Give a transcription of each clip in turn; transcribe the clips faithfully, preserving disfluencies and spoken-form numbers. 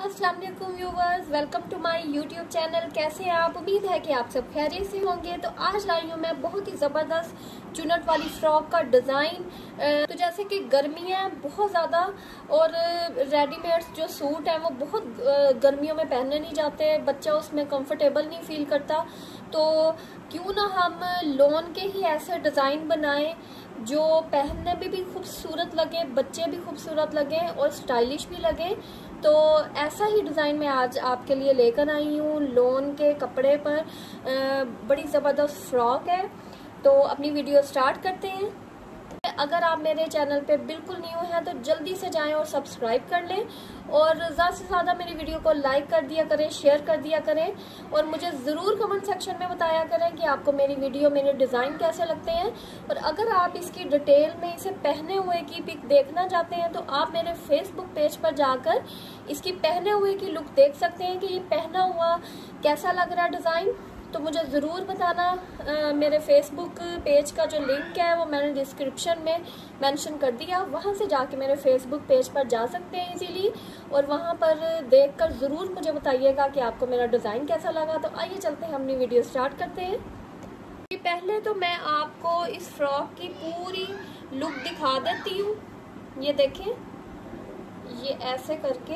अस्सलाम वालेकुम viewers, welcome to my YouTube channel. कैसे हैं आप? उम्मीद है कि आप सब खैरियत से होंगे। तो आज लाई हूँ मैं बहुत ही ज़बरदस्त चुनट वाली फ्रॉक का डिज़ाइन। तो जैसे कि गर्मी है बहुत ज़्यादा और रेडीमेड जो सूट हैं वो बहुत गर्मियों में पहने नहीं जाते, बच्चा उसमें कंफर्टेबल नहीं फील करता। तो क्यों ना हम लॉन के ही ऐसे डिज़ाइन बनाएं जो पहनने में भी खूबसूरत लगे, बच्चे भी खूबसूरत लगे और स्टाइलिश भी लगे। तो ऐसा ही डिज़ाइन मैं आज आपके लिए लेकर आई हूँ। लॉन के कपड़े पर बड़ी ज़बरदस्त फ्रॉक है। तो अपनी वीडियो स्टार्ट करते हैं। अगर आप मेरे चैनल पे बिल्कुल न्यू हैं तो जल्दी से जाएं और सब्सक्राइब कर लें और ज़्यादा से ज़्यादा मेरी वीडियो को लाइक कर दिया करें, शेयर कर दिया करें और मुझे ज़रूर कमेंट सेक्शन में बताया करें कि आपको मेरी वीडियो, मेरे डिज़ाइन कैसे लगते हैं। और अगर आप इसकी डिटेल में इसे पहने हुए की पिक देखना चाहते हैं तो आप मेरे फेसबुक पेज पर जाकर इसकी पहने हुए की लुक देख सकते हैं कि ये पहना हुआ कैसा लग रहा है डिज़ाइन। तो मुझे ज़रूर बताना। आ, मेरे फेसबुक पेज का जो लिंक है वो मैंने डिस्क्रिप्शन में मेंशन कर दिया, वहाँ से जाके मेरे फेसबुक पेज पर जा सकते हैं इजीली और वहाँ पर देखकर ज़रूर मुझे बताइएगा कि आपको मेरा डिज़ाइन कैसा लगा। तो आइए चलते हैं, अपनी वीडियो स्टार्ट करते हैं। पहले तो मैं आपको इस फ्रॉक की पूरी लुक दिखा देती हूँ। ये देखें, ये ऐसे करके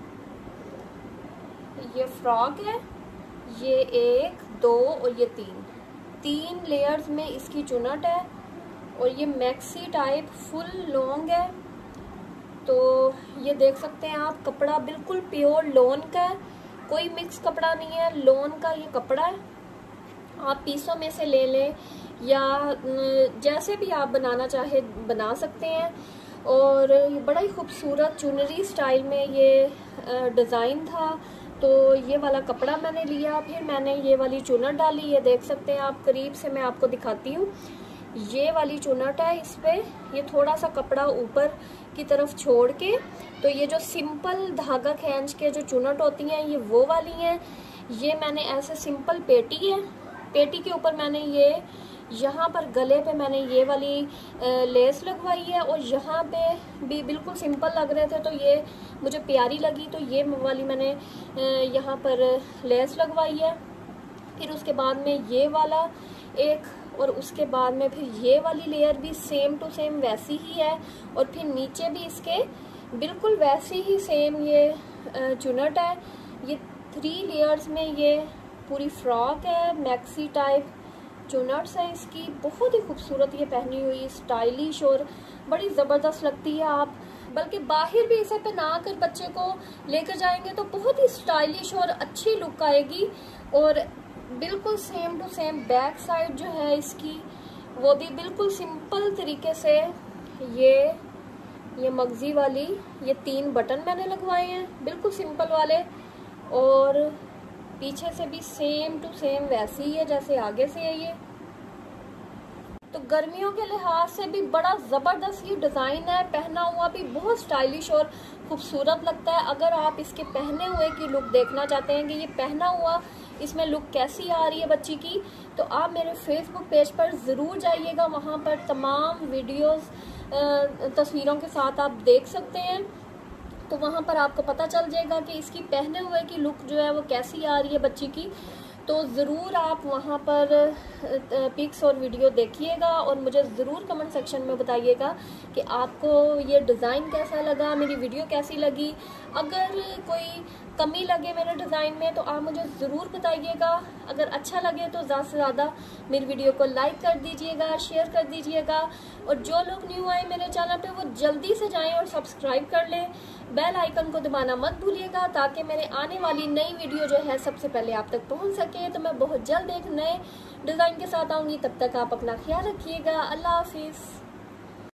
ये फ्रॉक है। ये एक, दो और ये तीन तीन लेयर्स में इसकी चुनट है और ये मैक्सी टाइप फुल लॉन्ग है। तो ये देख सकते हैं आप, कपड़ा बिल्कुल प्योर लॉन का है, कोई मिक्स कपड़ा नहीं है, लॉन का ये कपड़ा है। आप पीसों में से ले लें या जैसे भी आप बनाना चाहे बना सकते हैं। और ये बड़ा ही खूबसूरत चुनरी स्टाइल में ये डिज़ाइन था। तो ये वाला कपड़ा मैंने लिया, फिर मैंने ये वाली चुनट डाली। ये देख सकते हैं आप, करीब से मैं आपको दिखाती हूँ। ये वाली चुनट है, इस पे ये थोड़ा सा कपड़ा ऊपर की तरफ छोड़ के, तो ये जो सिंपल धागा खींच के जो चुनट होती हैं ये वो वाली हैं। ये मैंने ऐसे सिंपल पेटी है, पेटी के ऊपर मैंने ये यहाँ पर गले पे मैंने ये वाली लेस लगवाई है और यहाँ पे भी बिल्कुल सिंपल लग रहे थे तो ये मुझे प्यारी लगी, तो ये वाली मैंने यहाँ पर लेस लगवाई है। फिर उसके बाद में ये वाला एक और उसके बाद में फिर ये वाली लेयर भी सेम टू सेम वैसी ही है और फिर नीचे भी इसके बिल्कुल वैसी ही सेम ये चुनट है। ये थ्री लेयर्स में ये पूरी फ्रॉक है, मैक्सी टाइप चुनट्स है इसकी। बहुत ही खूबसूरत ये पहनी हुई, स्टाइलिश और बड़ी ज़बरदस्त लगती है। आप बल्कि बाहर भी इसे पहना कर बच्चे को लेकर जाएंगे तो बहुत ही स्टाइलिश और अच्छी लुक आएगी। और बिल्कुल same to same back side जो है इसकी वो भी बिल्कुल सिंपल तरीके से ये ये मगजी वाली ये तीन बटन मैंने लगवाए हैं, बिल्कुल सिंपल वाले। और पीछे से भी सेम टू सेम वैसी ही है जैसे आगे से है ये। तो गर्मियों के लिहाज से भी बड़ा ज़बरदस्त ये डिज़ाइन है, पहना हुआ भी बहुत स्टाइलिश और खूबसूरत लगता है। अगर आप इसके पहने हुए की लुक देखना चाहते हैं कि ये पहना हुआ इसमें लुक कैसी आ रही है बच्ची की, तो आप मेरे फेसबुक पेज पर ज़रूर जाइएगा। वहाँ पर तमाम वीडियोस तस्वीरों के साथ आप देख सकते हैं। तो वहाँ पर आपको पता चल जाएगा कि इसकी पहने हुए की लुक जो है वो कैसी आ रही है बच्ची की। तो ज़रूर आप वहाँ पर पिक्स और वीडियो देखिएगा और मुझे ज़रूर कमेंट सेक्शन में बताइएगा कि आपको ये डिज़ाइन कैसा लगा, मेरी वीडियो कैसी लगी। अगर कोई कमी लगे मेरे डिज़ाइन में तो आप मुझे ज़रूर बताइएगा। अगर अच्छा लगे तो ज़्यादा से ज़्यादा मेरी वीडियो को लाइक कर दीजिएगा, शेयर कर दीजिएगा। और जो लोग न्यू आए मेरे चैनल पे वो जल्दी से जाएं और सब्सक्राइब कर लें। बेल आइकन को दबाना मत भूलिएगा ताकि मेरे आने वाली नई वीडियो जो है सबसे पहले आप तक पहुंच सके। तो मैं बहुत जल्द एक नए डिज़ाइन के साथ आऊँगी, तब तक आप अपना ख्याल रखिएगा। अल्लाह हाफिज़।